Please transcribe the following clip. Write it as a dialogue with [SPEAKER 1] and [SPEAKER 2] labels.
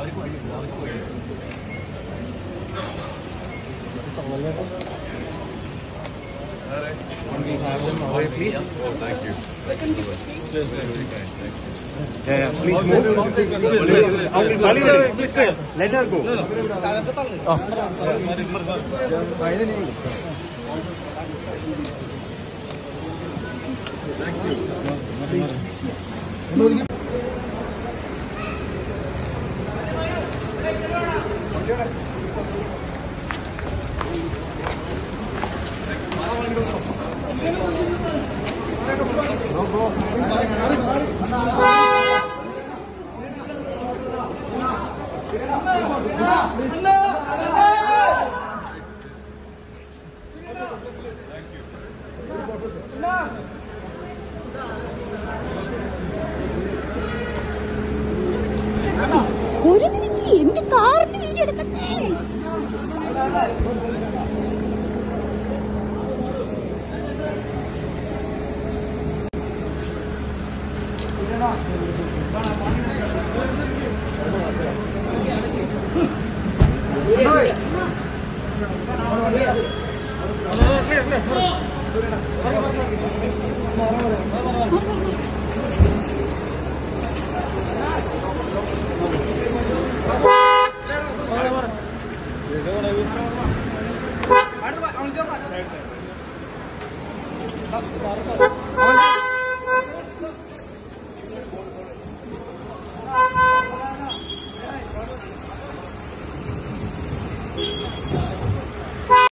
[SPEAKER 1] Can we have them away, please?
[SPEAKER 2] Oh, thank you.
[SPEAKER 1] Very kind. Thank you.
[SPEAKER 3] Yeah, please move. Uncle, let her go.
[SPEAKER 2] Thank you.
[SPEAKER 4] ഒരു minute എന്റെ കാറിന് video എടുക്കട്ടെ.
[SPEAKER 5] Right.